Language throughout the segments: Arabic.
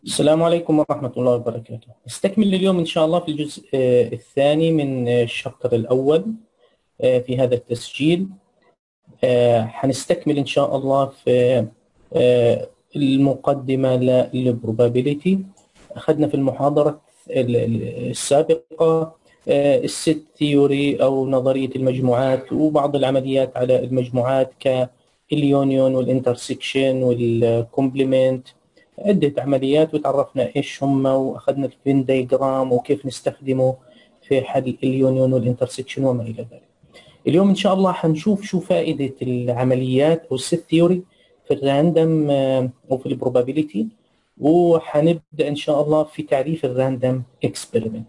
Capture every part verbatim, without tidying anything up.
السلام عليكم ورحمة الله وبركاته. نستكمل اليوم إن شاء الله في الجزء آه، الثاني من آه، الشابتر الأول آه، في هذا التسجيل. آه، حنستكمل إن شاء الله في آه، المقدمة للبروبابيليتي. أخذنا في المحاضرة ال- ال- السابقة الست ثيوري أو نظرية المجموعات وبعض العمليات على المجموعات كاليونيون والانترسكشن والكومبلمنت، عدة عمليات، وتعرفنا إيش هم، وأخذنا الفين دايجرام وكيف نستخدمه في حل اليونيون والانترسكشن وما إلى ذلك. اليوم إن شاء الله حنشوف شو فائدة العمليات أو الست ثيوري في الراندم أو في البروبابيليتي، وحنبدأ إن شاء الله في تعريف الراندم اكسبيرمنت.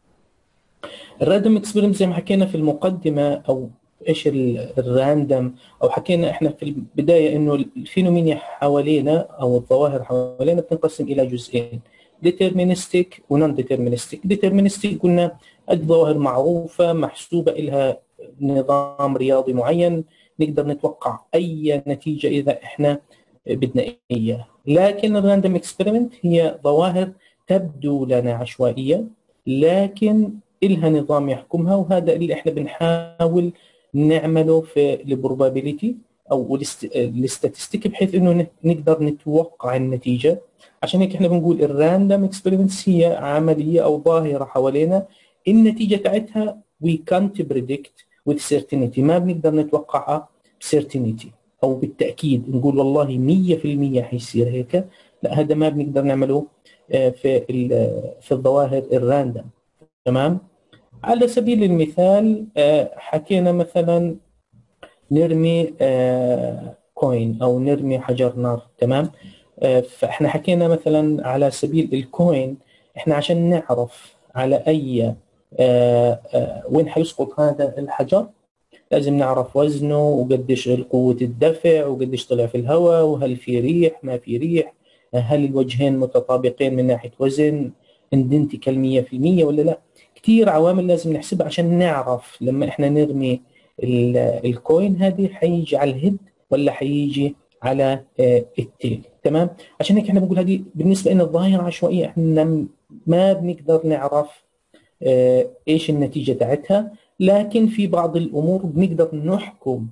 الراندم اكسبيرمنت زي ما حكينا في المقدمة أو ايش الراندم، او حكينا احنا في البدايه انه الفينومينيا حوالينا او الظواهر حوالينا بتنقسم الى جزئين، ديترمينستيك ونون ديترمينستيك. ديترمينستيك قلنا الظواهر معروفه محسوبه لها نظام رياضي معين، نقدر نتوقع اي نتيجه اذا احنا بدنا اياه. لكن الراندم اكسبيرمنت هي ظواهر تبدو لنا عشوائيه لكن إلها نظام يحكمها، وهذا اللي احنا بنحاول نعمله في البروبابيليتي او الاستاتستيك، بحيث انه نقدر نتوقع النتيجه. عشان هيك احنا بنقول الراندوم اكسبيرمنتس هي عمليه او ظاهره حوالينا النتيجه تاعتها we can't predict with certainty، ما بنقدر نتوقعها بسيرتينيتي او بالتاكيد نقول والله مية في المية حيصير هيك، لا هذا ما بنقدر نعمله في في الظواهر الراندوم. تمام. على سبيل المثال حكينا مثلا نرمي كوين او نرمي حجر نار. تمام. فاحنا حكينا مثلا على سبيل الكوين، احنا عشان نعرف على اي وين حيسقط هذا الحجر لازم نعرف وزنه وقديش قوة الدفع وقديش طلع في الهواء وهل في ريح ما في ريح، هل الوجهين متطابقين من ناحية وزن اندنتيكال مية في المية ولا لا. كثير عوامل لازم نحسبها عشان نعرف لما احنا نرمي الكوين هذه حيجي على الهيد ولا حيجي على التيل. تمام. عشان هيك احنا بنقول هذه بالنسبة لنا الظاهرة عشوائية، احنا ما بنقدر نعرف ايش النتيجة تاعتها، لكن في بعض الامور بنقدر نحكم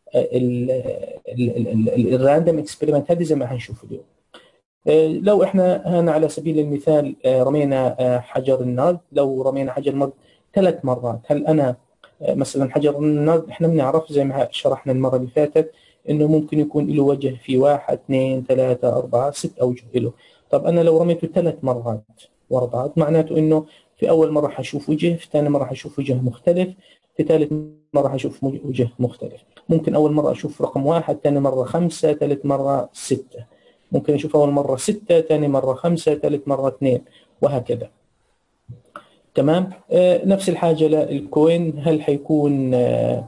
الراندوم اكسبيرمنت هذه زي ما حنشوف اليوم. لو احنا هنا على سبيل المثال رمينا حجر النرد، لو رمينا حجر النرد ثلاث مرات، هل انا مثلا حجر النرد احنا بنعرف زي ما شرحنا المره اللي فاتت انه ممكن يكون له وجه في واحد اثنين ثلاثة أربعة ست أوجه له. طب أنا لو رميته ثلاث مرات ورا بعض معناته إنه في أول مرة حشوف وجه، في ثاني مرة حشوف وجه مختلف، في ثالث مرة حشوف وجه مختلف. ممكن أول مرة أشوف رقم واحد، ثاني مرة خمسة، ثالث مرة ستة. ممكن أشوف أول مرة ستة، ثاني مرة خمسة، ثالث مرة اثنين، وهكذا. تمام. آه نفس الحاجة للكوين، هل حيكون آه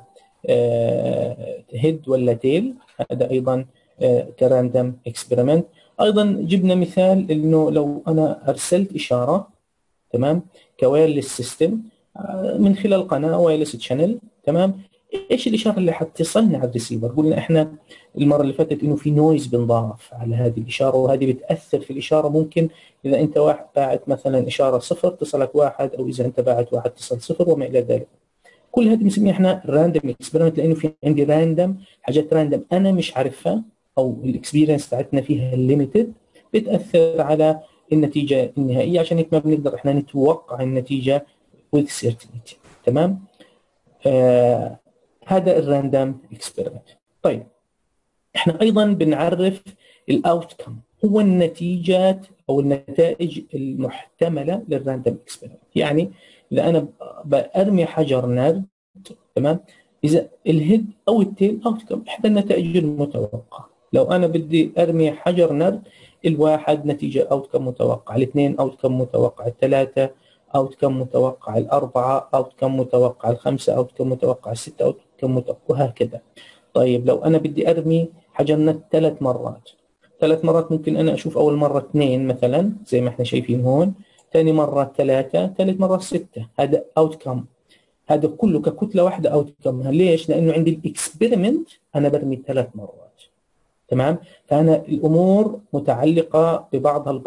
آه هيد ولا تيل؟ هذا أيضا آه كراندم اكسبيرمنت. أيضا جبنا مثال إنه لو أنا أرسلت إشارة، تمام، كوايرلس سيستم آه من خلال قناة وايرلس تشانل، تمام، ايش الاشاره اللي حتصلنا على الريسيفر؟ قلنا احنا المره اللي فاتت انه في نويز بنضاف على هذه الاشاره، وهذه بتاثر في الاشاره. ممكن اذا انت واحد باعت مثلا اشاره صفر تصلك واحد، او اذا انت باعت واحد تصل صفر وما الى ذلك. كل هذه بنسميها احنا راندوم اكسبيرمنت، لانه في عندي راندوم حاجات راندوم انا مش عارفها، او الاكسبيرينس بتاعتنا فيها ليميتد، بتاثر على النتيجه النهائيه. عشان هيك ما بنقدر احنا نتوقع النتيجه with certainty. تمام. آه هذا الراندوم اكسبيرمنت. طيب احنا ايضا بنعرف الاوتكم، هو النتيجات او النتائج المحتمله للراندوم اكسبيرمنت. يعني اذا انا برمي حجر نرد، تمام، اذا الهيد او التيل اوتكم احدى النتائج المتوقعه. لو انا بدي ارمي حجر نرد، الواحد نتيجه اوتكم متوقع، الاثنين اوتكم متوقع، الثلاثه اوتكم متوقع، الاربعه اوتكم متوقع، الخمسه اوتكم متوقع، السته اوتكم متوقع، وهكذا. طيب لو انا بدي ارمي حجر نرد ثلاث مرات، ثلاث مرات ممكن انا اشوف اول مره اثنين مثلا زي ما احنا شايفين هون، ثاني مره ثلاثه، ثالث مره سته، هذا اوتكم. هذا كله ككتله واحده اوتكم. ليش؟ لانه عندي الاكسبيرمنت انا برمي ثلاث مرات. تمام. فانا الامور متعلقه ببعضها البعض.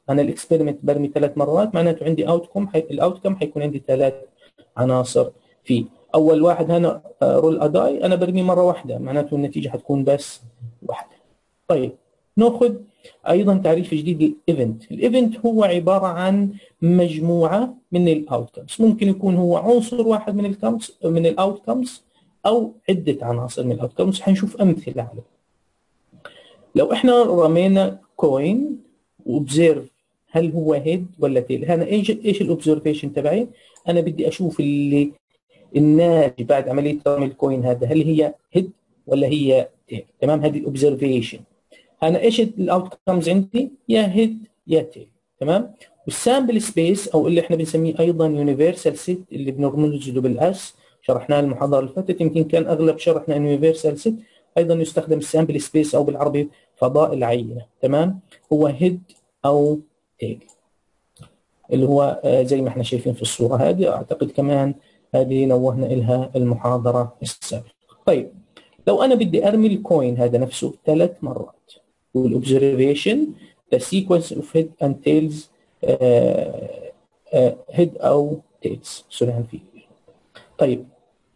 انا الاكسبيرمنت برمي ثلاث مرات، معناته عندي اوتكم، الاوتكم حيكون عندي ثلاث عناصر فيه. اول واحد هنا رول اداي انا برمي مره واحده، معناته النتيجه حتكون بس واحده. طيب ناخذ ايضا تعريف جديد للايفنت. الايفنت هو عباره عن مجموعه من الاوتكمز، ممكن يكون هو عنصر واحد من الكمز من الاوتكمز او عده عناصر من الاوتكمز. حنشوف امثله عليه. لو احنا رمينا كوين وابزيرف هل هو هيد ولا تيل، هنا ايش ايش الاوبزرفيشن تبعي؟ انا بدي اشوف اللي الناتج بعد عمليه رمي الكوين هذا هل هي هيد ولا هي تيل. تمام، هذه الاوبزرفيشن. انا ايش الاوت كمز عندي؟ يا هيد يا تيل. تمام. والسامبل سبيس او اللي احنا بنسميه ايضا يونيفرسال سيت اللي بنرمز له بالاس، شرحناه المحاضره اللي فاتت، يمكن كان اغلب شرحنا يونيفرسال سيت. ايضا يستخدم السامبل سبيس او بالعربي فضاء العينه. تمام، هو هيد او تيل اللي هو زي ما احنا شايفين في الصوره هذه. اعتقد كمان هذه نوهنا لها المحاضره السابقه. طيب لو انا بدي ارمي الكوين هذا نفسه ثلاث مرات، والاوبزرفيشن the sequence of head and tails uh, uh, head او tails سرعان فيه. طيب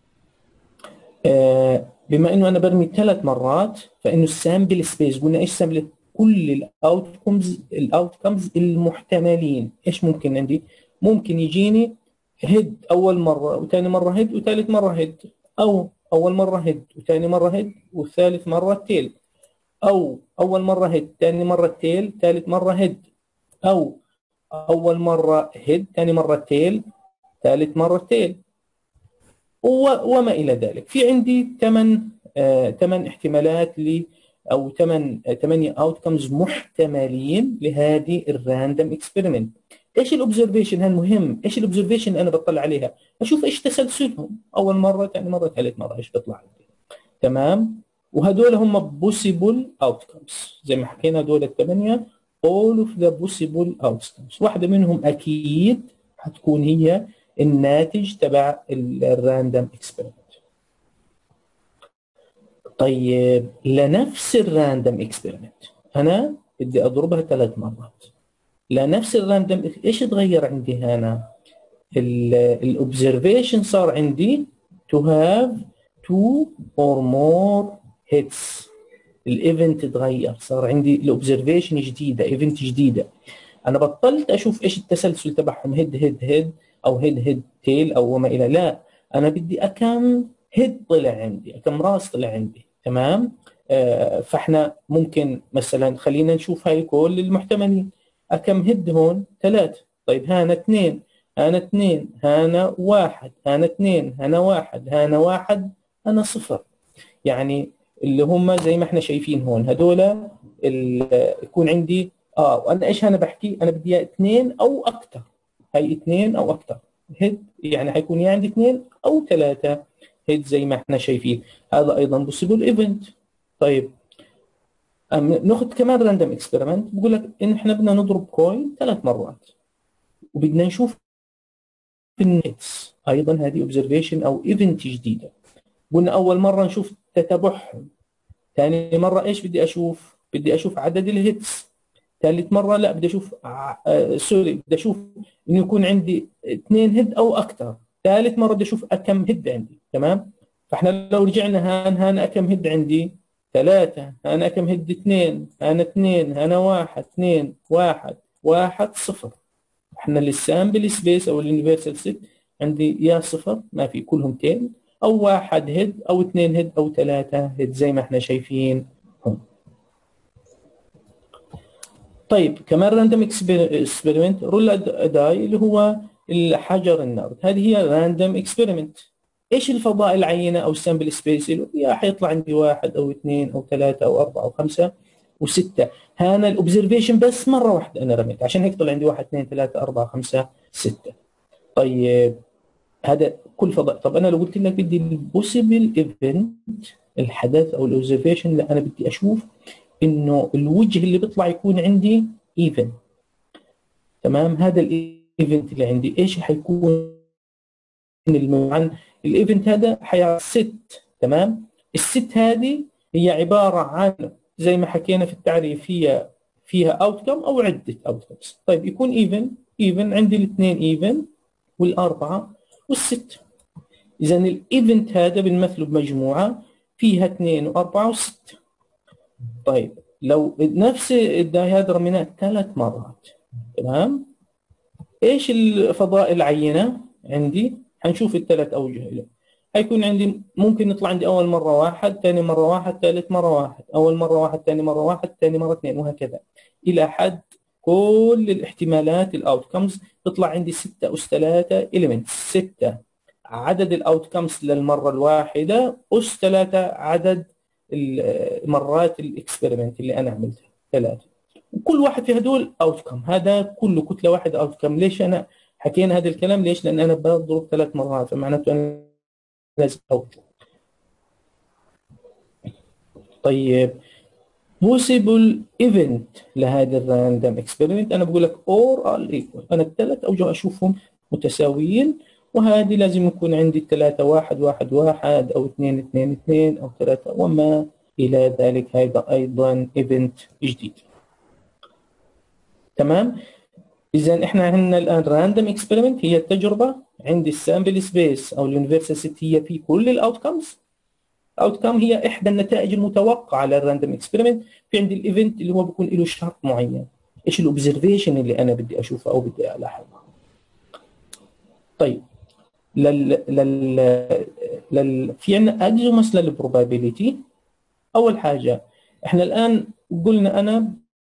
uh, بما انه انا برمي ثلاث مرات، فانه السامبل سبيس قلنا ايش سامبل؟ كل الاوتكمز الاوتكمز المحتملين. ايش ممكن عندي؟ ممكن يجيني هيد اول مره، وثاني مره هيد، وثالث مره هيد، او اول مره هيد وثاني مره هيد وثالث مره تيل، او اول مره هيد ثاني مره تيل ثالث مره هيد، او اول مره هيد ثاني مره تيل ثالث مره تيل، وما الى ذلك. في عندي ثمان آه ثمان احتمالات ل او ثمان ثمانيه اوتكمز محتملين لهذه الراندوم اكسبيرمنت. ايش الاوبزرفيشن؟ هالمهم ايش الاوبزرفيشن انا بطلع عليها؟ اشوف ايش تسلسلهم، اول مره ثاني مره ثالث مره ايش بيطلع عندي. تمام، وهدول هم possible outcomes زي ما حكينا، هدول الثمانيه all of the possible outcomes. واحده منهم اكيد حتكون هي الناتج تبع الراندوم اكسبيرمنت. طيب لنفس الراندوم اكسبيرمنت انا بدي اضربها ثلاث مرات. لنفس الراندوم ايش تغير عندي هنا؟ الاوبزرفيشن صار عندي to have two or more hits. الايفنت تغير، صار عندي الاوبزرفيشن جديده، ايفنت جديده. انا بطلت اشوف ايش التسلسل تبعهم، هيد هيد هيد او هيد هيد تيل او وما الى. لا، انا بدي اكم هيد طلع عندي، اكم راس طلع عندي. تمام. آه فاحنا ممكن مثلا خلينا نشوف هاي كل المحتملين. اكم هيد هون؟ ثلاثه. طيب هانا اثنين، هانا اثنين، هانا واحد، هانا اثنين، هانا واحد، هانا واحد، هانا صفر. يعني اللي هم زي ما احنا شايفين هون هذول يكون عندي اه وانا ايش انا بحكي؟ انا بدي اياه اثنين او اكثر. هي اثنين او اكثر هيد، يعني حيكون يا عندي اثنين او ثلاثه هيد زي ما احنا شايفين. هذا ايضا possible ايفنت. طيب ناخذ كمان راندوم اكسبيرمنت، بقول لك ان احنا بدنا نضرب كوين ثلاث مرات وبدنا نشوف النتس. ايضا هذه اوبزرفيشن او ايفنت جديده. قلنا اول مره نشوف تتابعهم، ثاني مره ايش بدي اشوف؟ بدي اشوف عدد الهيتس. ثالث مره لا، بدي اشوف آه سوري بدي اشوف انه يكون عندي اثنين هيد او اكثر. ثالث مره بدي اشوف كم هيد عندي. تمام، فاحنا لو رجعنا هان هان كم هيد عندي؟ ثلاثه. هان كم هيد؟ اثنين. هان اثنين، هان واحد، اثنين، واحد، واحد، صفر. احنا السامبل سبيس او اليونيفرسال سيت عندي يا صفر ما في، كلهم تيل، او واحد هيد او اثنين هيد او ثلاثه هيد زي ما احنا شايفين هون. طيب كمان راندوم اكسبيرمنت رول اداي اللي هو الحجر النرد. هذه هي راندوم اكسبيرمنت. ايش الفضاء العينه او السامبل سبيس؟ يا حيطلع عندي واحد او اثنين او ثلاثه او اربعه او خمسه وسته. هنا الاوبزرفيشن بس مره واحده انا رميت، عشان هيك طلع عندي واحد اثنين ثلاثه اربعه خمسه سته. طيب هذا كل فضاء. طب انا لو قلت لك بدي البوسيبل ايفنت، الحدث او الاوبزرفيشن، لا انا بدي اشوف انه الوجه اللي بيطلع يكون عندي ايفن. تمام، هذا الايفنت اللي عندي ايش حيكون؟ عن الايفنت هذا حيعطي ست. تمام، الست هذه هي عباره عن زي ما حكينا في التعريف، هي فيها اوتكم او عده اوتكمز. طيب يكون ايفن، ايفن عندي الاثنين ايفن والاربعه والسته. اذا الايفنت هذا بنمثله بمجموعه فيها اثنين واربعه وسته. طيب لو نفس الداي رميناه ثلاث مرات، تمام، ايش الفضاء العينه عندي؟ حنشوف الثلاث اوجه له. حيكون عندي ممكن يطلع عندي اول مره واحد، ثاني مره واحد، ثالث مره واحد، اول مره واحد، ثاني مره واحد، ثاني مره اثنين، وهكذا الى حد كل الاحتمالات الاوتكمز تطلع عندي ستة اس ثلاثة اليمنتس. ستة عدد الاوتكمز للمره الواحده اس ثلاثة عدد مرات الاكسبيرمنت اللي انا عملتها، ثلاثه. وكل واحد في هدول اوتكم، هذا كله كتله واحده اوتكم. ليش انا حكينا هذا الكلام؟ ليش؟ لان انا بضرب ثلاث مرات، فمعناته انا لازم اوتكم. طيب possible event لهذا الراندوم اكسبيرمنت، انا بقول لك اور all equal، انا الثلاث اوجه اشوفهم متساويين، وهذه لازم يكون عندي الثلاثه واحد واحد واحد او اثنين اثنين اثنين او ثلاثه وما الى ذلك. هذا ايضا ايفنت جديد. تمام. اذا احنا عندنا الان راندوم اكسبيرمنت هي التجربه، عندي السامبل سبيس او اليونيفرسال سيت هي في كل الاوتكمز. اوتكم هي احدى النتائج المتوقعه للراندوم اكسبيرمنت. في عندي الايفنت اللي هو بيكون له شرط معين، ايش الاوبزرفيشن اللي انا بدي اشوفه او بدي الاحظه. طيب لل لل لل في عندنا اكزومس للبروبابيليتي. اول حاجه احنا الان قلنا انا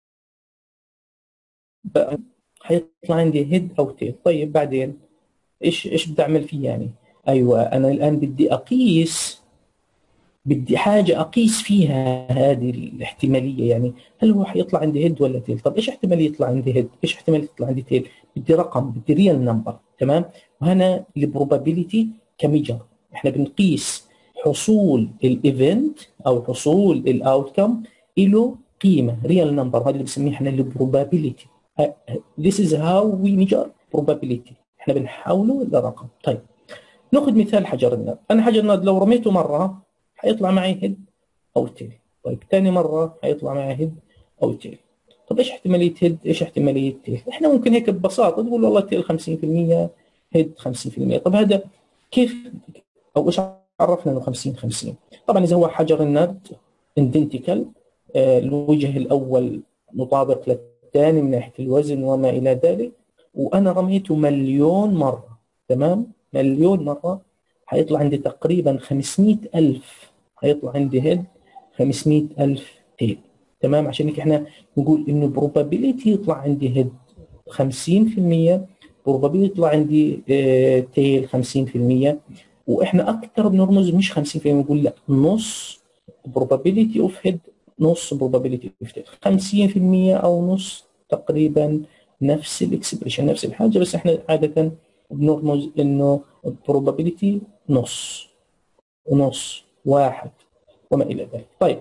حيطلع عندي هيد او تيل. طيب بعدين ايش ايش بدي اعمل فيه يعني؟ ايوه انا الان بدي اقيس، بدي حاجه اقيس فيها هذه الاحتماليه، يعني هل هو حيطلع عندي هيد ولا تيل؟ طب ايش احتماليه يطلع عندي هيد؟ ايش احتماليه يطلع عندي تيل؟ بدي رقم، بدي ريال نمبر. تمام. وهنا البروبابيليتي كميجر، احنا بنقيس حصول الايفنت او حصول الاوتكم له قيمه ريال نمبر، هذا اللي بنسميه احنا البروبابيليتي. This is how we measure probability، احنا بنحوله لرقم. طيب ناخذ مثال حجر الناد. انا حجر الناد لو رميته مره حيطلع معي هيد او تيل. طيب ثاني مره حيطلع معي هيد او تيل. طب ايش احتماليه هيد؟ ايش احتماليه تيل؟ احنا ممكن هيك ببساطه تقول والله تيل خمسين بالمئة هيد خمسين بالمئة. طب هذا كيف او ايش عرفنا انه خمسين خمسين؟ طبعا اذا هو حجر الناد اندنتيكال، آه الوجه الاول مطابق للثاني من ناحيه الوزن وما الى ذلك، وانا رميته مليون مره، تمام، مليون مره، حيطلع عندي تقريبا خمسمئة ألف، حيطلع عندي هيد خمسمئة ألف تيل. تمام. عشان هيك احنا نقول انه probability يطلع عندي هيد خمسين بالمئة، probability يطلع عندي اه تيل خمسين بالمئة، واحنا اكثر بنرمز مش خمسين بالمئة، نقول لا نص probability of head، نص probability of tail، خمسين بالمئة او نص تقريبا نفس الاكسبريشن، نفس الحاجه، بس احنا عاده بنرمز انه probability نص ونص واحد وما الى ذلك. طيب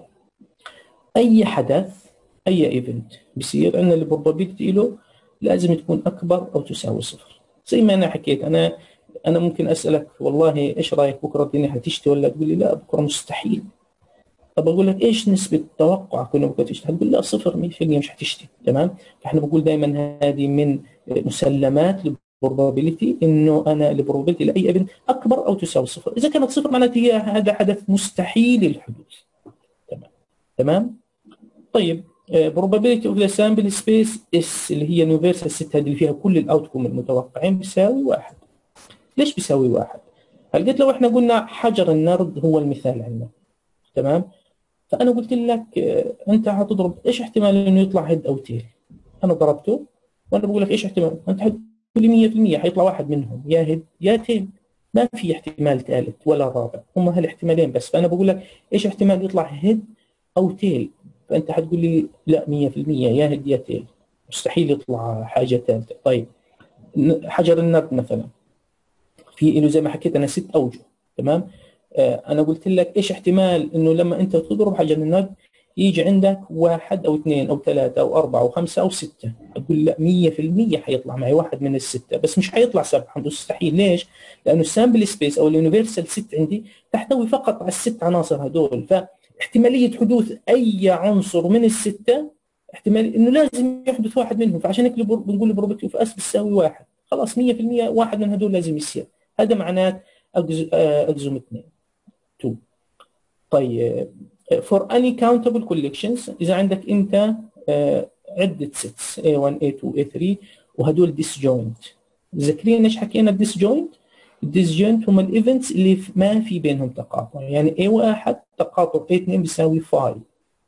اي حدث، اي ايفنت بصير عندنا البروبابيلتي له لازم تكون اكبر او تساوي صفر. زي ما انا حكيت، انا انا ممكن اسالك والله ايش رايك بكره الدنيا حتشتي ولا؟ تقول لي لا بكره مستحيل. طب اقول لك ايش نسبه توقعك انه بكره تشتي؟ تقول لا صفر مية بالمئة مش حتشتي. تمام. فاحنا بقول دائما هذه من مسلمات البروبابيلتي، انه انا البروبابيلتي لاي ايفنت اكبر او تساوي صفر. اذا كانت صفر معناته هي هذا حدث مستحيل الحدوث. تمام. تمام. طيب probability of the sample space S اللي هي universal set، هذه اللي فيها كل الاوتكم المتوقعين، بيساوي واحد. ليش بيساوي واحد؟ هل قلت لو احنا قلنا حجر النرد هو المثال عندنا، تمام، فانا قلت لك انت هتضرب ايش احتمال انه يطلع هيد او تيل؟ انا ضربته وانا بقول لك ايش احتمال، انت هتقول لي مية بالمئة حيطلع واحد منهم يا هيد يا تيل، ما في احتمال ثالث ولا رابع، هم هالاحتمالين بس. فانا بقول لك ايش احتمال يطلع هيد او تيل، فانت حتقول لي لا مية بالمئة يا هيد يا تيل، مستحيل يطلع حاجه ثالثه. طيب حجر النرد مثلا في له زي ما حكيت انا ست اوجه، تمام. آه انا قلت لك ايش احتمال انه لما انت تضرب حجر النرد يجي عندك واحد او اثنين او ثلاثه او اربعه او خمسه او سته؟ اقول لا مية بالمئة حيطلع معي واحد من السته، بس مش حيطلع سبعه، مستحيل. ليش؟ لانه السامبل سبيس او اليونيفرسال ست عندي تحتوي فقط على الست عناصر هذول، فاحتماليه حدوث اي عنصر من السته احتمال انه لازم يحدث واحد منهم، فعشان هيك بنقول probability of S بتساوي واحد، خلاص مية بالمية واحد من هذول لازم يصير. هذا معناه اكزوم اثنين اثنين. طيب for any countable collections، اذا عندك انت عده sets إيه واحد إيه اثنين إيه ثلاثة وهدول disjoint، ذاكرين ايش حكينا disjoint؟ الديسجوينت هم الايفنتس اللي ما في بينهم تقاطع، يعني إيه واحد تقاطع إيه اثنين بيساوي فاي،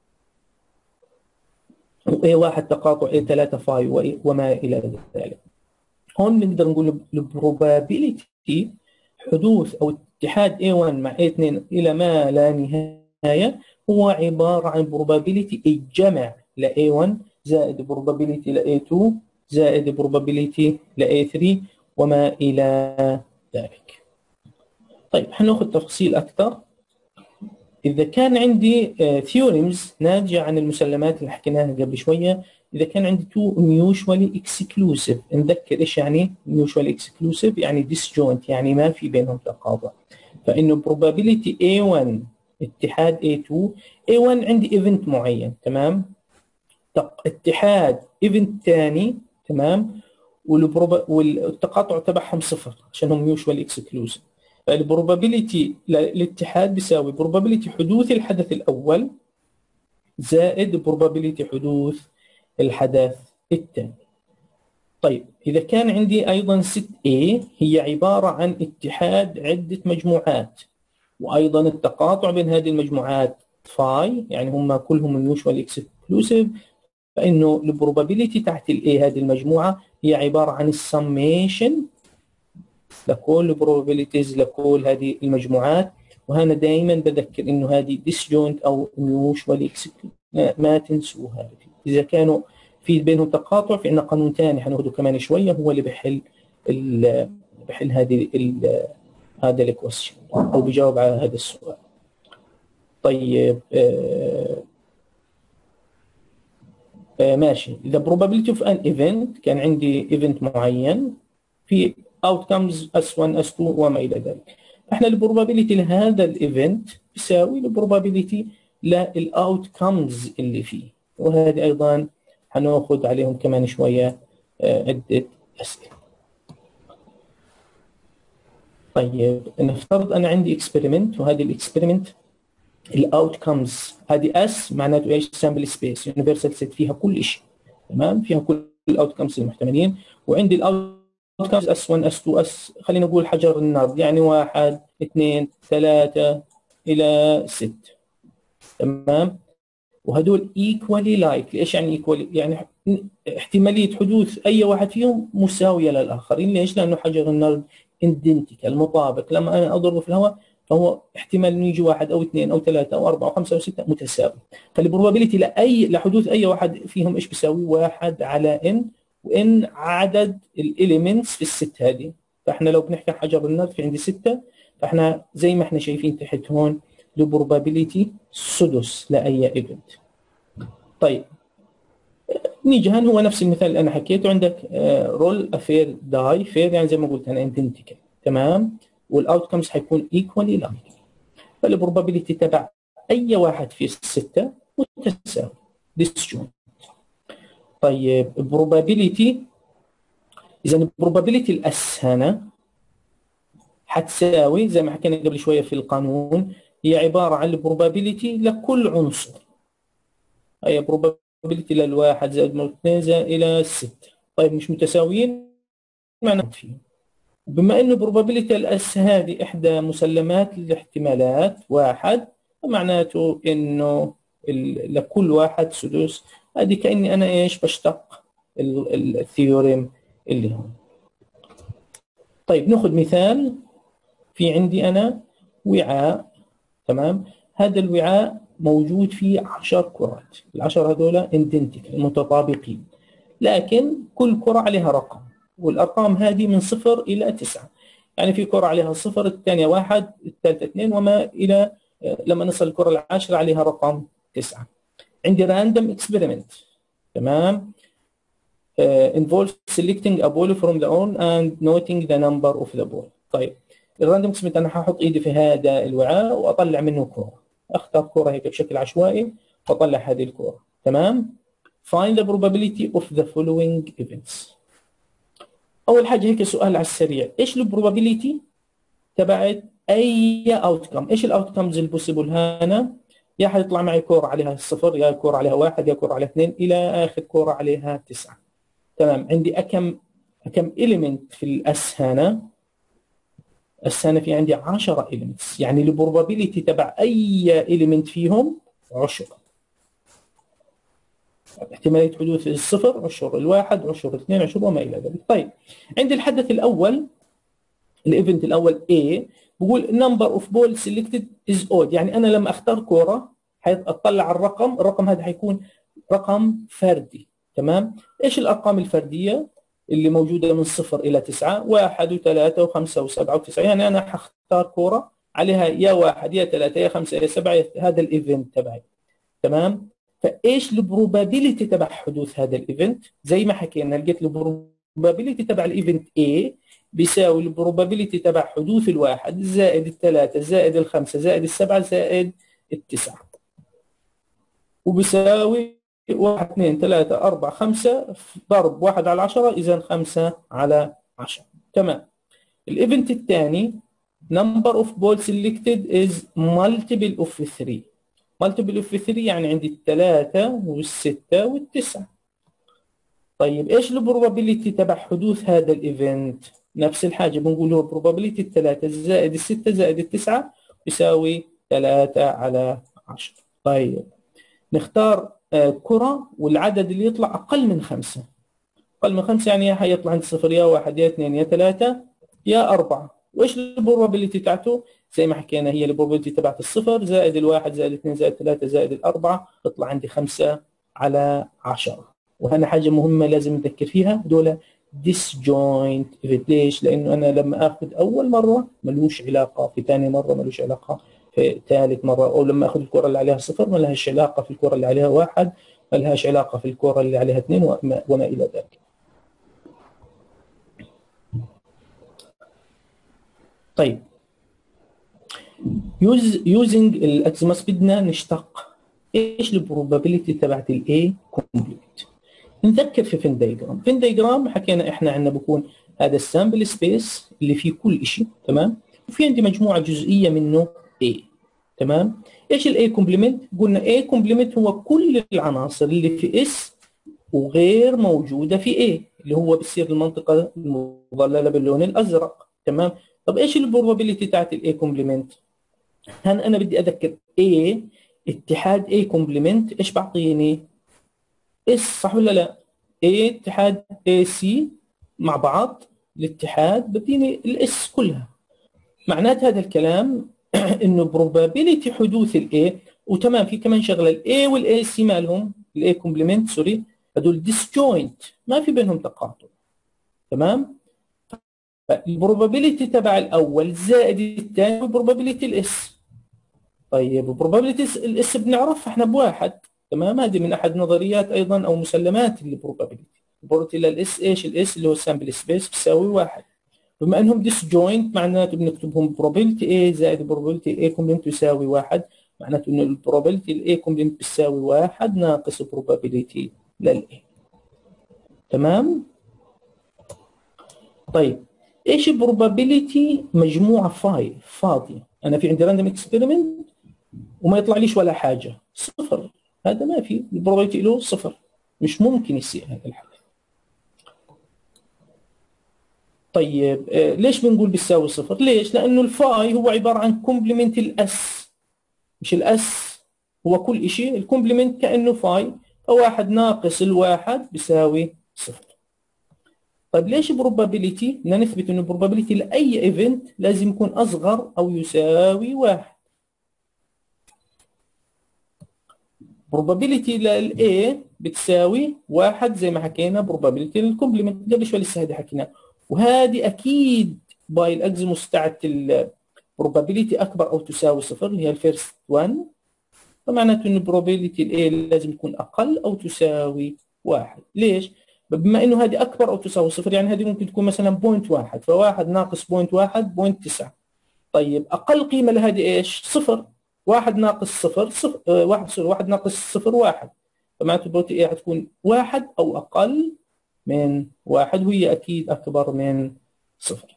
و إيه واحد تقاطع إيه ثلاثة فاي وما الى ذلك. هون نقدر نقول البروبابيلتي حدوث او اتحاد إيه واحد مع إيه اثنين الى ما لا نهايه هو عباره عن probability الجمع ل إيه واحد زائد probability ل إيه اثنين زائد probability ل إيه ثلاثة وما الى ذلك. طيب حناخذ تفاصيل اكثر. اذا كان عندي ثيوريمز ناتجه عن المسلمات اللي حكيناها قبل شويه، اذا كان عندي تو ميوشوالي اكسكلوسيف، نذكر ايش يعني ميوشوالي اكسكلوسيف؟ يعني ديسجوينت، يعني ما في بينهم تقاطع. فانه probability إيه واحد اتحاد إيه اثنين، إيه واحد عندي ايفنت معين، تمام، اتحاد ايفنت ثاني، تمام، والتقاطع تبعهم صفر عشان هم ميوشوالي اكسكلوسيف. فالبروبابيلتي للاتحاد بيساوي بروبابيلتي حدوث الحدث الاول زائد بروبابيلتي حدوث الحدث الثاني. طيب اذا كان عندي ايضا ست A هي عباره عن اتحاد عده مجموعات، وايضا التقاطع بين هذه المجموعات فاي، يعني هم كلهم ميوشوالي اكسكلوسيف، فانه البروبابيلتي تحت الاي هذه المجموعه هي عباره عن السميشن لكل probabilities لكل هذه المجموعات. وهنا دائما بذكر انه هذه disjoint او mutually exclusive، ما تنسوها. اذا كانوا في بينهم تقاطع في عندنا قانون ثاني حناخذه كمان شويه هو اللي بحل بحل هذه هذا الكويستشن او بجاوب على هذا السؤال. طيب آه آه ماشي. اذا probability of an event كان عندي event معين في outcomes اس واحد اس اثنين وما الى ذلك، احنا البروبابيلتي لهذا الايفنت بيساوي البروبابيلتي للاوتكمز اللي فيه، وهذه ايضا حناخذ عليهم كمان شويه عده اسئله. طيب نفترض انا عندي اكسبيرمنت، وهذه الاكسبيرمنت الاوتكمز هذه اس معناته ايش؟ سامبل سبيس يونيفرسال سيت فيها كل شيء، تمام، فيها كل الاوتكمز المحتملين، وعندي الاوت اوتكمز اس واحد اس اثنين اس خلينا نقول حجر النرد، يعني واحد اثنين ثلاثة إلى ستة، تمام، وهدول ايكوالي لايكلي. ايش يعني ايكوالي؟ يعني احتمالية حدوث أي واحد فيهم مساوية للآخرين. ليش؟ لأنه حجر النرد اندنتيكال مطابق، لما أنا أضربه في الهواء فهو احتمال انه يجي واحد او اثنين او ثلاثه او اربعه او خمسه او سته متساوي. فالبروبابيلتي لاي لحدوث اي واحد فيهم ايش بيساوي؟ واحد على ان، وان عدد الاليمنتس في الست هذه. فاحنا لو بنحكي عن حجر النرد في عندي سته، فاحنا زي ما احنا شايفين تحت هون البروبابيلتي سدس لاي ايفنت. طيب نيجي هون هو نفس المثال اللي انا حكيته، عندك رول افير داي فير، يعني زي ما قلت انا ايدنتيكال، تمام، والاوتكمز حيكون ايكوالي لايك. فالبروبابيلتي تبع اي واحد في السته متساوي ديسجوينت. طيب البروبابيلتي، اذا البروبابيلتي الاسهنه حتساوي زي ما حكينا قبل شويه في القانون، هي عباره عن البروبابيلتي لكل عنصر، هي بروبابيلتي للواحد زائد من اثنين زائد الى ستة. طيب مش متساويين معناته فيهم. بما انه probability الاس هذه احدى مسلمات الاحتمالات واحد، فمعناته انه لكل واحد سدس. هذه كاني انا ايش بشتق الثيوريم اللي هون. طيب ناخذ مثال. في عندي انا وعاء، تمام، هذا الوعاء موجود فيه عشر كرات، العشر هذول اندنتيكال متطابقين، لكن كل كرة عليها رقم، والارقام هذه من صفر الى تسعة. يعني في كرة عليها صفر، الثانية واحد، الثالثة اثنين، وما الى لما نصل الكرة العاشرة عليها رقم تسعة. عندي راندوم اكسبيرمنت، تمام، uh, involves selecting a ball from the urn and noting the number of the ball. طيب الراندوم اكسبيرمنت انا هحط ايدي في هذا الوعاء واطلع منه كرة، اختار كرة هيك بشكل عشوائي واطلع هذه الكرة، تمام. find the probability of the following events. اول حاجه هيك سؤال على السريع، ايش البروبابيليتي تبعت اي اوتكم؟ ايش الاوتكمز البوسيبل هنا؟ يا حيطلع معي كوره عليها صفر، يا كوره عليها واحد، يا كوره عليها اثنين، الى اخر كوره عليها تسعه. تمام. عندي اكم كم إيليمنت في الاس هنا؟ اس هنا في عندي عشرة إيليمنتس، يعني البروبابيليتي تبع اي إيليمنت فيهم عشرة. احتماليه حدوث الصفر عشر، الواحد عشر، الاثنين عشر، وما الى ذلك. طيب عندي الحدث الاول، الايفنت الاول A، بقول number of balls selected is odd، يعني انا لما اختار كوره حيطلع على الرقم، الرقم هذا حيكون رقم فردي. تمام. ايش الارقام الفرديه اللي موجوده من صفر الى تسعه؟ واحد وثلاثه وخمسه وسبعه وتسعه، يعني انا حختار كوره عليها يا واحد يا ثلاثه يا خمسه يا سبعه، هذا الايفنت تبعي. تمام. فايش البروبابيلتي تبع حدوث هذا الايفنت؟ زي ما حكينا لقيت البروبابيلتي تبع الايفنت A بيساوي البروبابيلتي تبع حدوث الواحد زائد الثلاثه زائد الخمسه زائد السبعه زائد التسعه، وبيساوي واحد اثنين ثلاثة أربعة خمسة ضرب واحد على عشرة، إذا خمسة على عشرة. تمام. الايفنت الثاني number of balls selected is multiple of three. multiple of three يعني عندي الثلاثة والستة والتسعة. طيب ايش البروبابيلتي تبع حدوث هذا الايفنت؟ نفس الحاجة بنقول هو بروبابيلتي الثلاثة زائد الستة زائد التسعة يساوي ثلاثة على عشرة. طيب نختار كرة والعدد اللي يطلع أقل من خمسة. أقل من خمسة يعني حيطلع عند صفر يا واحد يا اثنين يا ثلاثة يا أربعة. وإيش البروبابيلتي تاعته؟ زي ما حكينا هي البروبابيلتي تبعت الصفر زائد الواحد زائد الاثنين زائد الثلاثة زائد الأربعة، تطلع عندي خمسة على عشرة. وهنا حاجة مهمة لازم نذكر فيها، دول disjoint event. ليش؟ لأنه أنا لما آخذ أول مرة ملوش علاقة في ثاني مرة، ملوش علاقة في ثالث مرة، أو لما أخذ الكرة اللي عليها صفر ما لهاش علاقة في الكرة اللي عليها واحد، ما لهاش علاقة في الكرة اللي عليها اثنين، وما, وما إلى ذلك. طيب يوز يوزنج الأكزيماس بدنا نشتق ايش البروبابيلتي تبعت الاي كومبليت. نذكر في فين دايجرام. فين دايجرام حكينا احنا عندنا بكون هذا السامبل سبيس اللي فيه كل شيء. تمام. وفي عندي مجموعه جزئيه منه A. تمام. ايش الاي كومبلمنت؟ قلنا اي كومبلمنت هو كل العناصر اللي في اس وغير موجوده في A، اللي هو بتصير المنطقه المظلله باللون الازرق. تمام. طب ايش البروبابيلتي تاعت الاي كومبلمنت؟ هان انا بدي اذكر A اتحاد A كومبلمنت ايش بعطيني؟ اس، صح ولا لا؟ A اتحاد A C مع بعض الاتحاد بديني الاس كلها. معنات هذا الكلام انه probability حدوث الاي، وتمام في كمان شغله الاي والاي سي مالهم الاي كومبلمنت سوري هذول disjoint ما في بينهم تقاطع. تمام. البروبابيلتي تبع الاول زائد الثاني probability الاس. طيب probability الاس بنعرفها احنا بواحد. تمام. هذه من احد نظريات ايضا او مسلمات البروبابيلتي. البروبابيلتي للاس ايش؟ الاس اللي هو السامبل سبيس بيساوي واحد. بما انهم disjoint معناته بنكتبهم probability A زائد probability A كومبلمنت يساوي واحد، معناته انه البروبابيلتي ال A كومبلمنت بيساوي واحد ناقص probability لل A. تمام؟ طيب ايش probability مجموعة فاي فاضية؟ انا في عندي راندوم اكسبيرمنت وما يطلع ليش ولا حاجة، صفر. هذا ما في البروبابيلتي له صفر، مش ممكن يصير هذا الحدث. طيب ليش بنقول بيساوي صفر؟ ليش؟ لانه الفاي هو عباره عن كومبلمنت الاس، مش الاس هو كل شيء، الكومبلمنت كانه فاي، فواحد ناقص الواحد بيساوي صفر. طيب ليش بروبابيلتي؟ بدنا نثبت انه بروبابيلتي لاي ايفنت لازم يكون اصغر او يساوي واحد. بروبابيلتي للاي بتساوي واحد زي ما حكينا بروبابيلتي للكومبلمنت قبل شوي لسه هذه حكيناها، وهذه اكيد باي الاكزيموس تاعت البروبابيلتي اكبر او تساوي صفر اللي هي الفيرست واحد، فمعناته ان بروبابيلتي الاي لازم تكون اقل او تساوي واحد. ليش؟ بما انه هذه اكبر او تساوي صفر يعني هذه ممكن تكون مثلا بوينت واحد، فواحد ناقص بوينت واحد بوينت تسعة. طيب اقل قيمه لهذه ايش؟ صفر. واحد ناقص صفر صفر آه واحد صفر واحد ناقص صفر واحد، فمعناته probability A حتكون واحد أو أقل من واحد، وهي أكيد أكبر من صفر.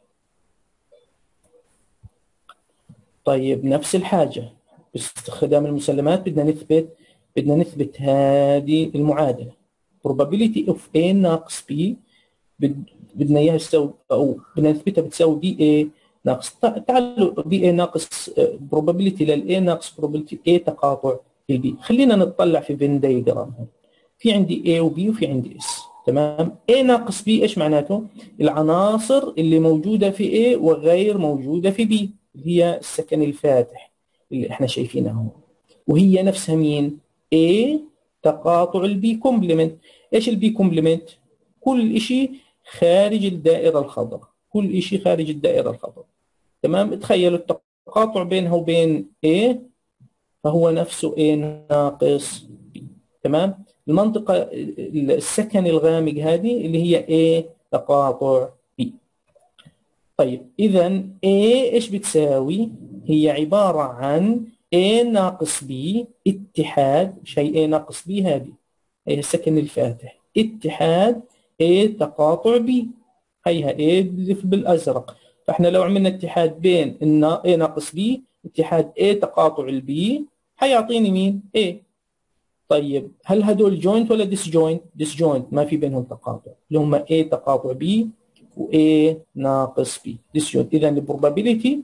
طيب نفس الحاجة باستخدام المسلمات بدنا نثبت بدنا نثبت هذه المعادلة probability of A ناقص B بدنا اياها تساوي او بدنا نثبتها بتساوي بي اي ناقص، تعالوا بي اي ناقص probability للاي ناقص probability A تقاطع البي. خلينا نطلع في فين دايجرام هون. في عندي A وبي وفي عندي اس، تمام. A ناقص B ايش معناته؟ العناصر اللي موجوده في A وغير موجوده في B، اللي هي السكن الفاتح اللي احنا شايفينها هون، وهي نفسها مين؟ A تقاطع البي كومبلمنت. ايش البي كومبلمنت؟ كل شيء خارج الدائره الخضراء، كل شيء خارج الدائره الخضراء، تمام. تخيلوا التقاطع بينها وبين A فهو نفسه A ناقص B، تمام. المنطقه السكن الغامق هذه اللي هي A تقاطع B. طيب اذا A ايش بتساوي؟ هي عباره عن A ناقص B اتحاد شيء A ناقص B، هذه هي السكن الفاتح اتحاد A تقاطع B، هيها A بالازرق. فاحنا لو عملنا اتحاد بين A ناقص B اتحاد A تقاطع البي حيعطيني مين؟ A. طيب هل هدول جوينت ولا ديس جوينت؟ ديس جوينت، ما في بينهم تقاطع، اللي هم A تقاطع B و A ناقص B ديس جوينت. اذا البروبابيلتي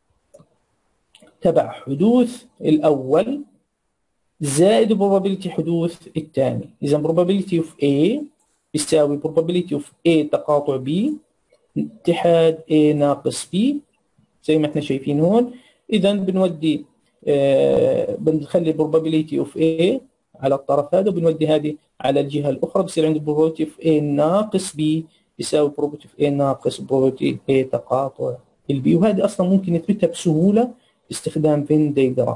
تبع حدوث الاول زائد probability حدوث الثاني. اذا probability of A يساوي probability of A تقاطع B اتحاد A ناقص B زي ما احنا شايفين هون. اذا بنودي آه بنخلي probability of A على الطرف هذا وبنودي هذه على الجهه الاخرى، بصير عندي probability of A ناقص B يساوي probability of A ناقص probability A تقاطع البي. وهذه اصلا ممكن نثبتها بسهوله باستخدام فين دايجرام.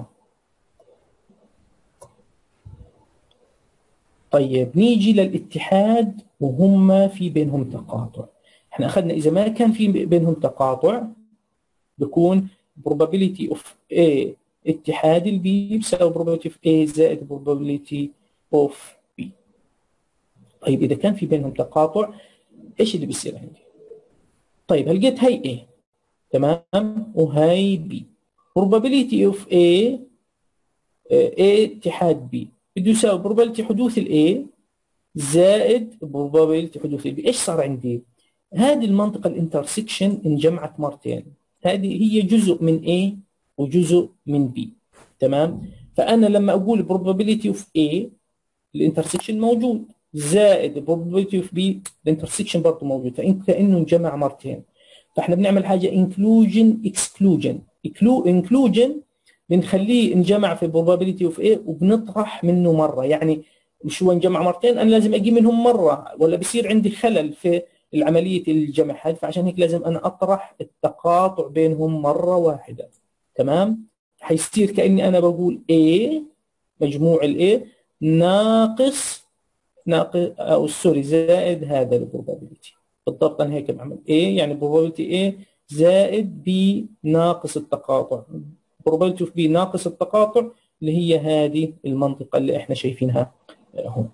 طيب نيجي للاتحاد وهم في بينهم تقاطع. احنا اخذنا اذا ما كان في بينهم تقاطع بكون probability of A اتحاد البي بيساوي probability of A زائد probability of B. طيب اذا كان في بينهم تقاطع ايش اللي بيصير عندي؟ طيب هل لقيت هي A تمام وهي B، probability of A A اتحاد B بده يساوي probability حدوث ال A زائد probability حدوث ال B. ايش صار عندي؟ هذه المنطقة الانترسكشن انجمعت مرتين، هذه هي جزء من A وجزء من B، تمام. فأنا لما أقول probability of A الانترسكشن موجود زائد probability of B الانترسكشن برضه موجود، فإن كأنه انجمع مرتين. فإحنا بنعمل حاجة inclusion exclusion. inclusion بنخليه انجمع في probability of A وبنطرح منه مرة، يعني مش هو انجمع مرتين أنا لازم أجي منهم مرة ولا بصير عندي خلل في العملية الجمع هذه، فعشان هيك لازم أنا أطرح التقاطع بينهم مرة واحدة، تمام. حيصير كأني أنا بقول A مجموع ال A ناقص ناقص أو سوري زائد هذا البروبابيلتي. بالضبط أنا هيك بعمل A يعني probability A زائد B ناقص التقاطع probability of B ناقص التقاطع اللي هي هذه المنطقة اللي احنا شايفينها هون.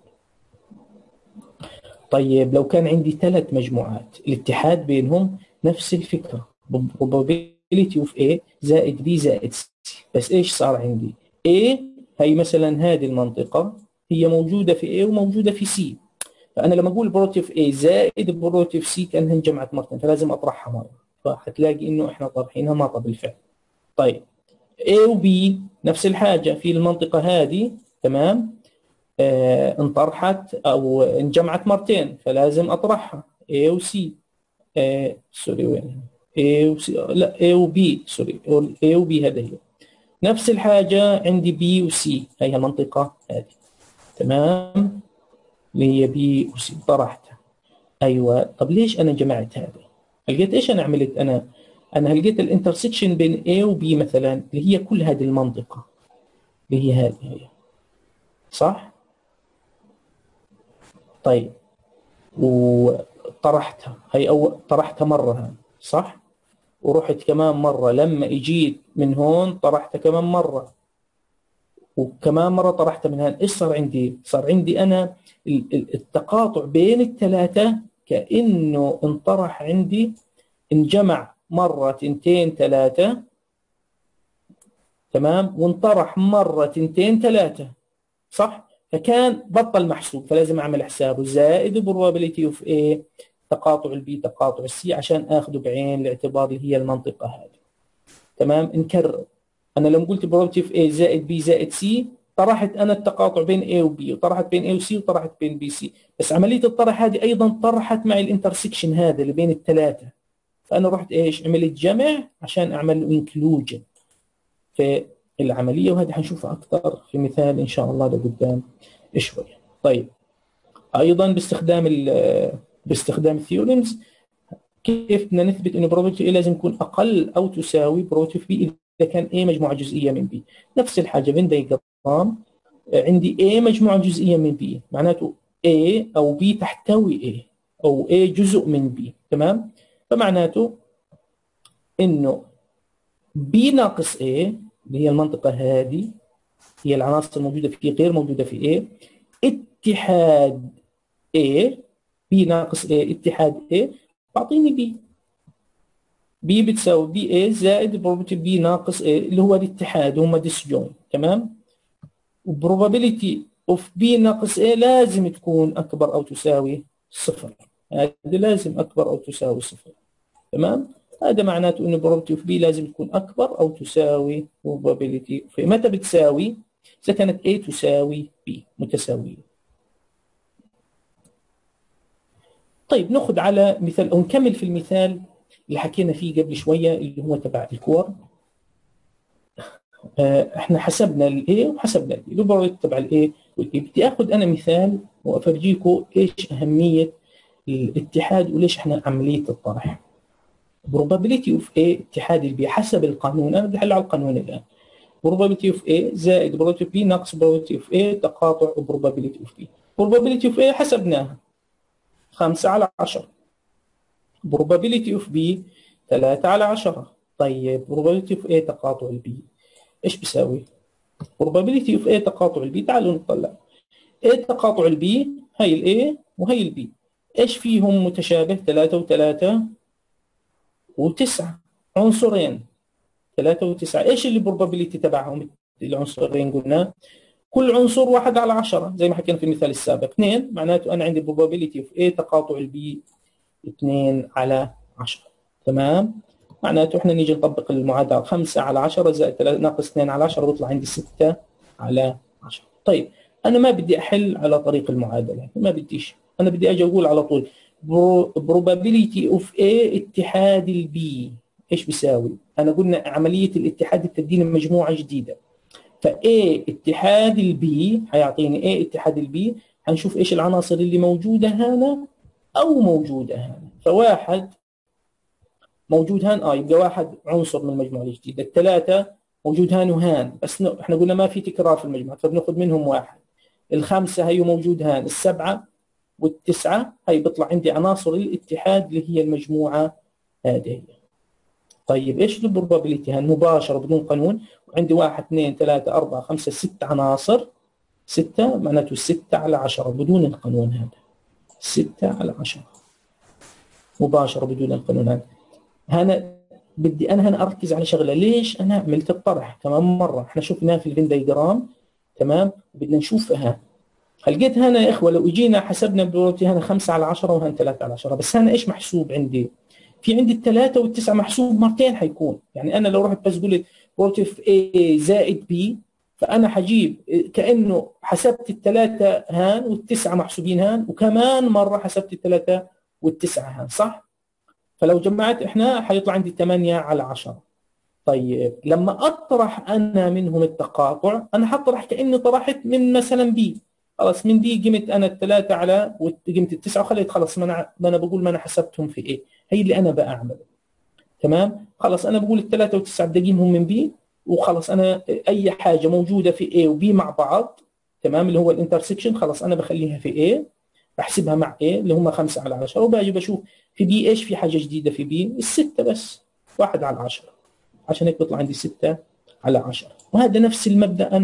طيب لو كان عندي ثلاث مجموعات الاتحاد بينهم نفس الفكرة probability of A زائد B زائد C، بس ايش صار عندي؟ A هي مثلا هذه المنطقة هي موجودة في A وموجودة في C، فأنا لما أقول probability of A زائد probability of C كأنها انجمعت مرتين فلازم أطرحها مرة، فحتلاقي إنه إحنا طرحينها مرة بالفعل. طيب A و B نفس الحاجة في المنطقة هذه، تمام. آه انطرحت أو انجمعت مرتين فلازم أطرحها A و C. آه سوري وين A و C لا A و B سوري A و B هذا هي نفس الحاجة عندي B و C هي المنطقة هذه، تمام، اللي هي B و C طرحتها. أيوة طب ليش أنا جمعت هذا؟ لقيت إيش أنا عملت أنا؟ أنا لقيت الانترسكشن بين A و B مثلا اللي هي كل هذه المنطقة اللي هي هذه هي، صح؟ طيب وطرحتها هي أول طرحتها مرة هاي صح؟ ورحت كمان مرة لما اجيت من هون طرحتها كمان مرة وكمان مرة طرحتها من هان، ايش صار عندي؟ صار عندي انا التقاطع بين الثلاثة كأنه انطرح عندي، انجمع مرة تنتين ثلاثة، تمام، وانطرح مرة تنتين ثلاثة، صح؟ فكان بطل محسوب، فلازم اعمل حسابه زائد probability of A تقاطع البي تقاطع السي عشان اخذه بعين الاعتبار اللي هي المنطقة هذه. تمام، نكرر. انا لما قلت probability of A زائد B زائد C، طرحت انا التقاطع بين A و B، وطرحت بين A و C، وطرحت بين B C، بس عملية الطرح هذه ايضا طرحت مع الانترسكشن هذا اللي بين الثلاثة، فانا رحت ايش؟ عملت جمع عشان اعمل له انكلوجن في العملية، وهذه حنشوفها اكثر في مثال ان شاء الله لقدام شوية. طيب، ايضا باستخدام ال باستخدام الثيوريمز كيف بدنا نثبت انه probability A لازم يكون اقل او تساوي probability B اذا كان A مجموعة جزئية من B. نفس الحاجة بين دايجرام، عندي A مجموعة جزئية من B، معناته A او B تحتوي A، او A جزء من B، تمام؟ فمعناته انه B ناقص A اللي هي المنطقة هذه، هي العناصر الموجودة في A غير موجودة في A، اتحاد A، B ناقص A اتحاد A بعطيني B. B بتساوي B A زائد probability B ناقص A اللي هو الاتحاد، هم disjoint، تمام؟ وprobability of B ناقص A لازم تكون أكبر أو تساوي صفر، هذه لازم أكبر أو تساوي صفر، تمام؟ هذا معناته إنه probability of B لازم تكون أكبر أو تساوي probability of A. متى بتساوي؟ إذا كانت A تساوي B متساوية. طيب، ناخذ على مثال أو نكمل في المثال اللي حكينا فيه قبل شوية اللي هو تبع الكور. احنا حسبنا الاي وحسبنا الاي، البروبابيلتي تبع الاي والاي. بدي اخذ انا مثال وافرجيكم ايش اهميه الاتحاد وليش احنا عمليه الطرح. probability of A اتحاد البي حسب القانون، انا بدي احل على القانون الان. probability of A زائد probability of B ناقص probability of A تقاطع probability of B. probability of A حسبناها خمسة على عشرة، probability of B ثلاثة على عشرة. طيب probability of A تقاطع البي ايش بيساوي؟ probability of A تقاطع البي، تعالوا نطلع. A تقاطع البي هي الاي وهي البي، ايش فيهم متشابه؟ ثلاثة وثلاثة وتسعة، عنصرين ثلاثة وتسعة. ايش اللي probability تبعهم العنصرين؟ قلنا كل عنصر واحد على عشرة زي ما حكينا في المثال السابق. اثنين معناته انا عندي probability of A تقاطع البي اثنين على عشرة، تمام؟ معناته احنا نيجي نطبق المعادله خمسة على عشرة زائد ثلاثة ناقص اثنين على عشرة بيطلع عندي ستة على عشرة. طيب، انا ما بدي احل على طريق المعادله، ما بديش، انا بدي اجي اقول على طول probability of A اتحاد البي ايش بيساوي؟ انا قلنا عمليه الاتحاد بتديني مجموعه جديده، فA اتحاد البي حيعطيني A اتحاد البي، حنشوف ايش العناصر اللي موجوده هنا او موجوده هنا. فواحد موجود هان، اه يبقى واحد عنصر من المجموعه الجديده. الثلاثه موجود هان وهان، بس احنا قلنا ما في تكرار في المجموعه فبناخذ منهم واحد. الخمسه هي موجود هان، السبعه والتسعه هي بيطلع عندي عناصر الاتحاد اللي هي المجموعه هذه. طيب ايش البروبابيلتي هان؟ مباشره بدون قانون، وعندي واحد اثنين ثلاثه اربعه خمسه ست عناصر، سته معناته ستة على عشرة بدون القانون هذا، ستة على عشرة مباشره بدون القانون هذا. هنا بدي انا هنا اركز على شغله، ليش انا عملت الطرح كمان مره؟ احنا شفناه في الفين دايجرام، تمام؟ بدنا نشوفها. لقيت هنا يا اخوه لو اجينا حسبنا البروبابيلتي هنا خمسة على عشرة وهنا ثلاثة على عشرة، بس هنا ايش محسوب عندي؟ في عندي الثلاثة والتسعة محسوب مرتين حيكون، يعني انا لو رحت بس قلت بروبابيلتي في A زائد B فانا حجيب كانه حسبت الثلاثة هان والتسعة محسوبين هان، وكمان مره حسبت الثلاثة والتسعة هان، صح؟ فلو جمعت احنا حيطلع عندي ثمانية على عشرة. طيب لما اطرح انا منهم التقاطع، انا حطرح كاني طرحت من مثلا بي، خلاص من دي قمت انا الثلاثه على وقمت التسعه وخليت خلاص، ما انا ما انا بقول ما انا حسبتهم في ايه، هي اللي انا بعمله، تمام؟ خلاص انا بقول الثلاثه والتسعه بدي اجيبهم من بي، وخلاص انا اي حاجه موجوده في اي وبي مع بعض، تمام، اللي هو الانترسكشن، خلاص انا بخليها في اي، بحسبها مع اي اللي هم خمسة على عشرة، وباجي بشوف في بي ايش في حاجه جديده في بي، السته بس، واحد على عشرة، عشان هيك بيطلع عندي ستة على عشرة. وهذا نفس المبدا انا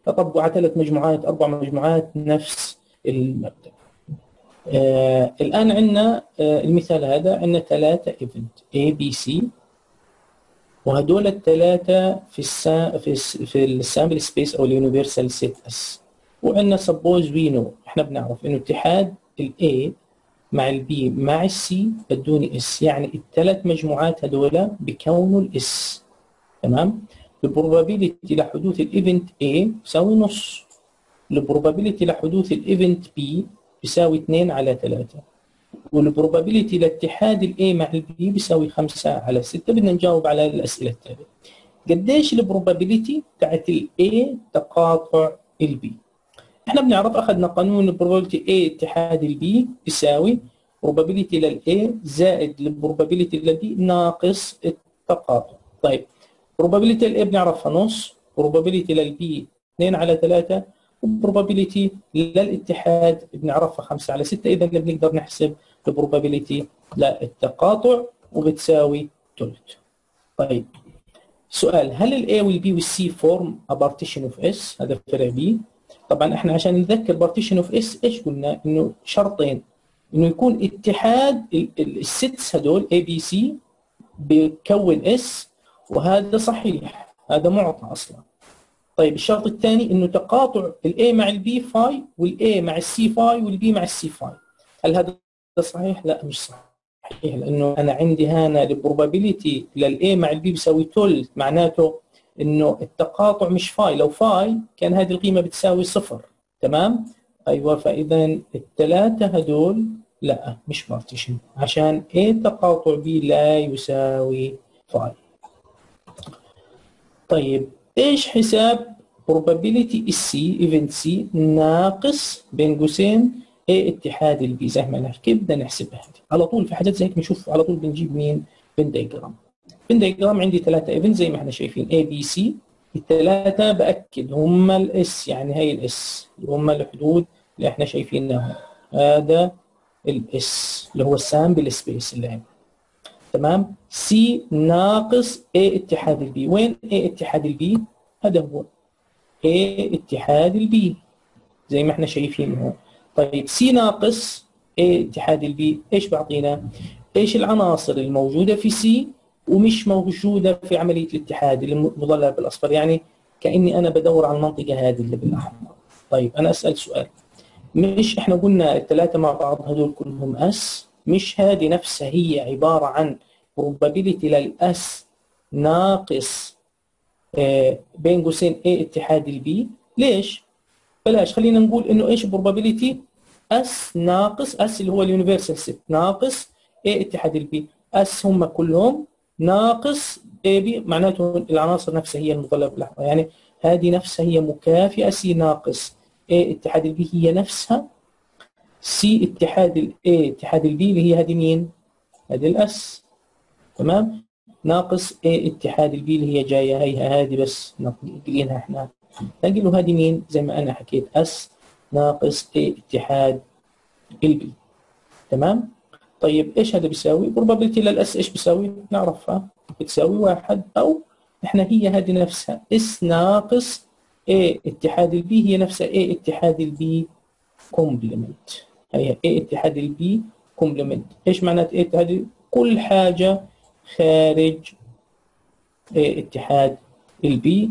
اطبقه على ثلاث مجموعات اربع مجموعات نفس المبدا. آه الان عندنا آه المثال هذا، عندنا ثلاثه ايفنت A B C، وهدول الثلاثه في السا في الس في السامبل سبيس او اليونيفرسال سيت اس. وعندنا سبوز وي نو، احنا بنعرف انه اتحاد الاي مع البي مع السي بدوني اس، يعني الثلاث مجموعات هذول بكونوا الاس. تمام؟ البروبابيلتي لحدوث الايفنت A بيساوي نص، البروبابيلتي لحدوث الايفنت B بيساوي اثنين على ثلاثة، والبروبابيلتي لاتحاد الاي مع البي بيساوي خمسة على ستة. بدنا نجاوب على الاسئله التاليه. قديش البروبابيلتي تاعت الاي تقاطع البي؟ احنا بنعرف اخذنا قانون البروبابيلتي A اتحاد البي بيساوي بروبابيلتي للاي زائد البروبابيلتي للبي ناقص التقاطع. طيب بروبابيلتي للاي بنعرفها نص، بروبابيلتي للبي اثنين على ثلاثة، وبروبابيلتي للاتحاد بنعرفها خمسة على ستة. اذا بنقدر نحسب البروبابيلتي للتقاطع وبتساوي ثلث. طيب سؤال، هل الاي والبي والسي فورم ا بارتيشن اوف اس؟ هذا فرع بي. طبعا احنا عشان نذكر بارتيشن اوف اس ايش قلنا؟ انه شرطين، انه يكون اتحاد الستس هدول اي بي سي بيكون اس، وهذا صحيح، هذا معطى اصلا. طيب الشرط الثاني انه تقاطع الاي مع البي فاي، والاي مع السي فاي، والبي مع السي فاي. هل هذا صحيح؟ لا مش صحيح، لانه انا عندي هنا البروبابيلتي للاي مع البي بيساوي ثلث، معناته انه التقاطع مش فاي، لو فاي كان هذه القيمه بتساوي صفر. تمام؟ ايوه، فاذا الثلاثه هدول لا مش بارتيشن، عشان A تقاطع B لا يساوي فاي. طيب ايش حساب probability السي ايفنت سي ناقص بين قوسين A اتحاد البي؟ زي ما نحكي كيف بدنا نحسبها هذه؟ على طول في حاجات زي هيك بنشوف على طول بنجيب مين؟ بن دايجرام. بن دايجرام عندي ثلاثه ايفنت زي ما احنا شايفين A B C، الثلاثه باكد هم الاس، يعني هي الاس اللي هم الحدود اللي احنا شايفينها، هذا الاس اللي هو السامبل سبيس اللي هنا. تمام؟ سي ناقص A اتحاد البي، وين A اتحاد البي؟ هذا هو A اتحاد البي زي ما احنا شايفين هون. طيب سي ناقص A اتحاد البي ايش بعطينا؟ ايش العناصر الموجوده في سي ومش موجوده في عمليه الاتحاد اللي مظلله بالاصفر؟ يعني كاني انا بدور على المنطقه هذه اللي بالاحمر. طيب انا اسال سؤال، مش احنا قلنا الثلاثه مع بعض هذول كلهم اس؟ مش هذه نفسها هي عباره عن probability للاس ناقص آه بين قوسين A اتحاد البي؟ ليش؟ بلاش، خلينا نقول انه ايش probability اس ناقص اس اللي هو اليونيفرسال سيت ناقص A اتحاد البي، اس هم كلهم ناقص اي بي، معناته العناصر نفسها هي المظلله بالاحمر، يعني هذه نفسها هي مكافئه سي ناقص A اتحاد البي هي نفسها سي اتحاد الاي اتحاد البي اللي هي هذه مين؟ هذه الاس. تمام؟ ناقص A اتحاد البي اللي هي جايه هي هذه، بس نقلينها احنا، نلاقي له هذه مين؟ زي ما انا حكيت اس ناقص A اتحاد البي. تمام؟ طيب ايش هذا بيساوي؟ probability للاس ايش بيساوي؟ نعرفها بتساوي واحد، او احنا هي هذه نفسها اس ناقص A اتحاد البي هي نفسها A اتحاد البي كومبلمنت، هي A اتحاد البي كومبلمنت. ايش معنات A اتحاد؟ كل حاجه خارج A اتحاد البي.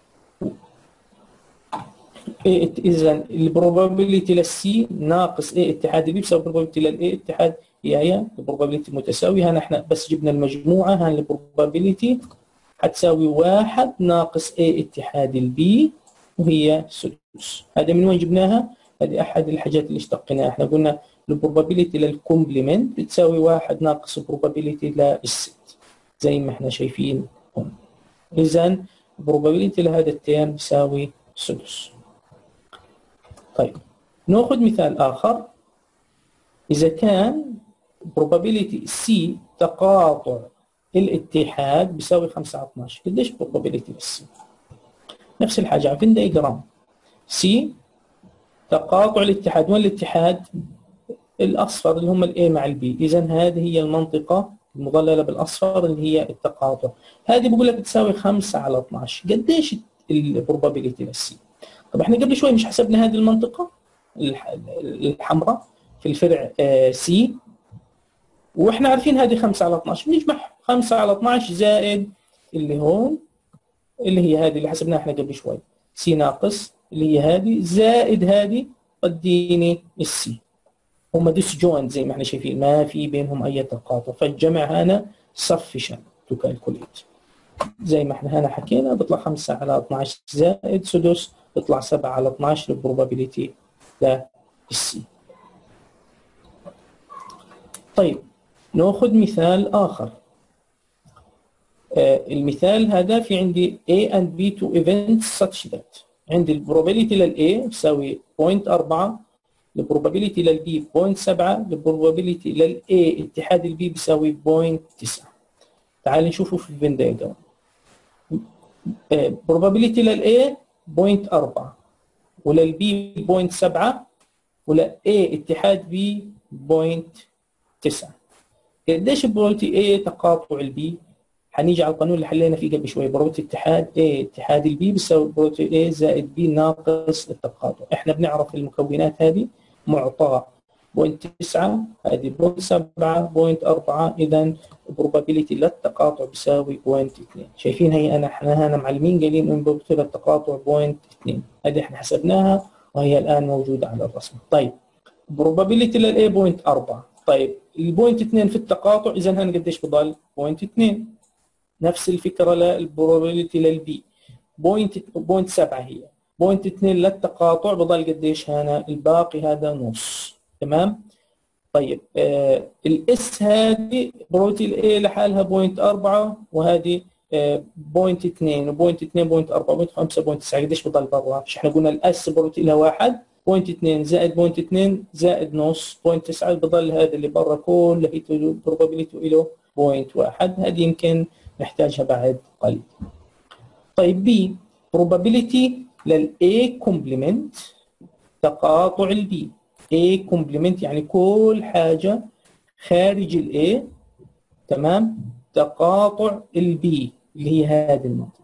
اذا البروبابيلتي للسي ناقص A اتحاد البي بيساوي البروبابيلتي للاي اتحاد هي هي البروبابيلتي متساويه. هنا احنا بس جبنا المجموعه، هنا البروبابيلتي حتساوي واحد ناقص A اتحاد البي وهي سدس. هذا من وين جبناها؟ هذه احد الحاجات اللي اشتقناها، احنا قلنا البروبابيلتي للكومبلمنت بتساوي واحد ناقص البروبابيلتي للست زي ما احنا شايفين هون. اذا البروبابيلتي لهذا التيرم بيساوي سدس. طيب ناخذ مثال اخر، اذا كان probability C تقاطع الاتحاد بيساوي خمسة على اثناشر، قديش probability للسي؟ نفس الحاجه في الدياجرام، C تقاطع الاتحاد، وين الاتحاد؟ الاصفر اللي هم الاي مع البي، اذا هذه هي المنطقه المظلله بالاصفر اللي هي التقاطع، هذه بقول لك بتساوي خمسة على اثناشر. قديش البروبابيلتي للسي؟ طب احنا قبل شوي مش حسبنا هذه المنطقة الحمراء في الفرع سي، واحنا عارفين هذه خمسة على اثناشر، نجمع خمسة على اثناشر زائد اللي هون اللي هي هذه اللي حسبناها احنا قبل شوي، سي ناقص اللي هي هذه زائد هذه تديني السي. هم ديسجوينت زي ما احنا شايفين، ما في بينهم اي تقاطع، فالجمع هنا sufficient to calculate. زي ما احنا هنا حكينا بيطلع خمسة على اثناشر زائد سدس بيطلع سبعة على اثناشر البروبابيليتي للسي. طيب ناخذ مثال آخر. آه المثال هذا في عندي A and B two events such that عندي البروبابيليتي لل A تساوي صفر فاصلة أربعة، البروبابيليتي لل B صفر فاصلة سبعة، البروبابيليتي لل A اتحاد ال B بيساوي صفر فاصلة تسعة. تعال نشوفه في الفين دايجرام. probability لل A صفر فاصلة أربعة ولل B صفر فاصلة سبعة ولل A اتحاد B صفر فاصلة تسعة. قديش probability A تقاطع ال B؟ حنيجي على القانون اللي حلينا فيه قبل شوي، probability اتحاد A اتحاد ال B بيساوي probability A زائد B ناقص التقاطع. احنا بنعرف المكونات هذه معطاة صفر فاصلة تسعة، هذه صفر فاصلة سبعة، صفر فاصلة أربعة، اذا probability للتقاطع بيساوي صفر فاصلة اثنين. شايفين هي انا احنا هنا معلمين قايلين ان probability للتقاطع صفر فاصلة اثنين، هذه احنا حسبناها وهي الان موجوده على الرسم. طيب probability لل A صفر فاصلة أربعة، طيب ال صفر فاصلة اثنين في التقاطع، اذا هنا قديش بضل؟ صفر فاصلة اثنين. نفس الفكره للبروبابيلتي لل B صفر فاصلة سبعة هي صفر فاصلة اثنين للتقاطع، بضل قديش هنا؟ الباقي هذا نص. تمام. طيب آه الاس هذه بروبابيلتي الاي لحالها صفر فاصلة أربعة وهذه آه صفر فاصلة اثنين و0.2 صفر فاصلة أربعة صفر فاصلة خمسة صفر فاصلة تسعة، قديش بضل برا؟ مش احنا قلنا الاس بروبابيلتي لها واحد، صفر فاصلة اثنين زائد صفر فاصلة اثنين زائد نص صفر فاصلة تسعة، بضل هذا اللي برا كله هي بروبابيلتي له صفر فاصلة واحد. هذه يمكن نحتاجها بعد قليل. طيب بي probability لل A complement تقاطع ال B. A complement يعني كل حاجة خارج ال A، تمام، تقاطع ال B اللي هي هذه المنطقة.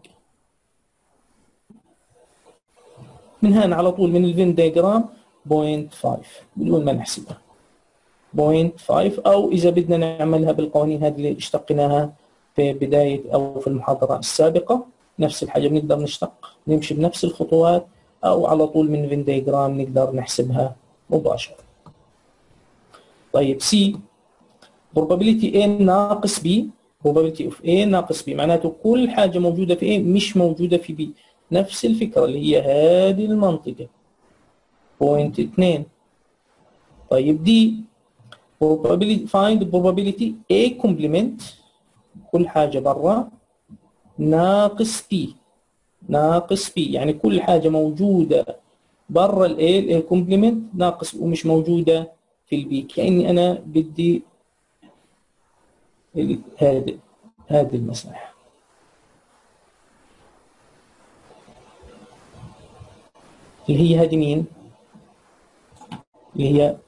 من هنا على طول من الفين دايجرام صفر فاصلة خمسة بدون ما نحسبها صفر فاصلة خمسة، أو إذا بدنا نعملها بالقوانين هذه اللي اشتقناها في بداية أو في المحاضرة السابقة، نفس الحاجة بنقدر نشتق نمشي بنفس الخطوات، أو على طول من فين دايجرام نقدر نحسبها مباشرة. طيب C probability A ناقص B، probability of A ناقص B معناته كل حاجة موجودة في A مش موجودة في B. نفس الفكرة اللي هي هذه المنطقة صفر فاصلة اثنين. طيب D probability find probability A complement كل حاجة برا ناقص B ناقص B، يعني كل حاجة موجودة برا ال A ال A complement ناقص ومش موجودة في ال B. كأني أنا بدي هذه هذه المساحة اللي هي هذه مين؟ اللي هي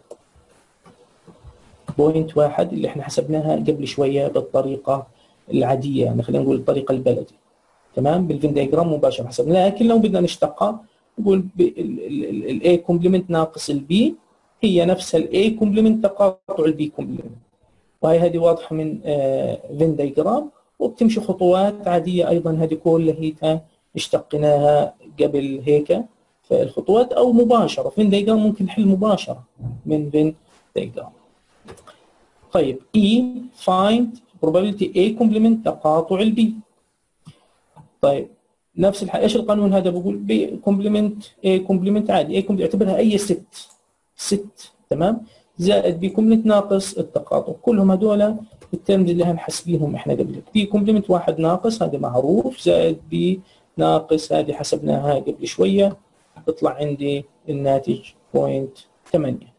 بوينت واحد اللي احنا حسبناها قبل شوية بالطريقة العادية، يعني خلينا نقول الطريقة البلدي. تمام، بالفين دايجرام مباشرة حسبنا، لكن لو بدنا نشتقها نقول ال A كومبلمنت ناقص ال B هي نفسها ال A كومبلمنت تقاطع ال B كومبلمنت، وهي هذه واضحة من فين دايجرام، وبتمشي خطوات عادية أيضا. هذه كلها هي اشتقناها قبل هيك في الخطوات، أو مباشرة فين دايجرام ممكن نحل مباشرة من فين دايجرام. طيب E find probability A complement تقاطع ال B. طيب نفس الحاجة، ايش القانون هذا بقول؟ B complement A complement عادي، A complement اعتبرها أي ست ست، تمام، زائد B complement ناقص التقاطع، كلهم هذول الترمز اللي هنحسبيهم احنا قبل. B complement واحد ناقص هذا معروف، زائد B ناقص هذه حسبناها قبل شوية، بيطلع عندي الناتج صفر فاصلة ثمانية.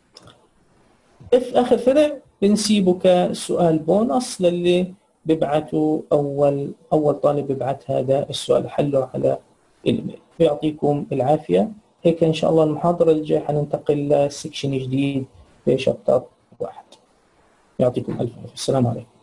في آخر فرع بنسيبه كسؤال بونص للي بيبعتوا أول أول طالب بيبعت هذا السؤال حله على الإيميل. يعطيكم العافية. هيك إن شاء الله المحاضرة الجاية حننتقل لسكشن جديد في شابتر واحد. يعطيكم ألف عافية. السلام عليكم.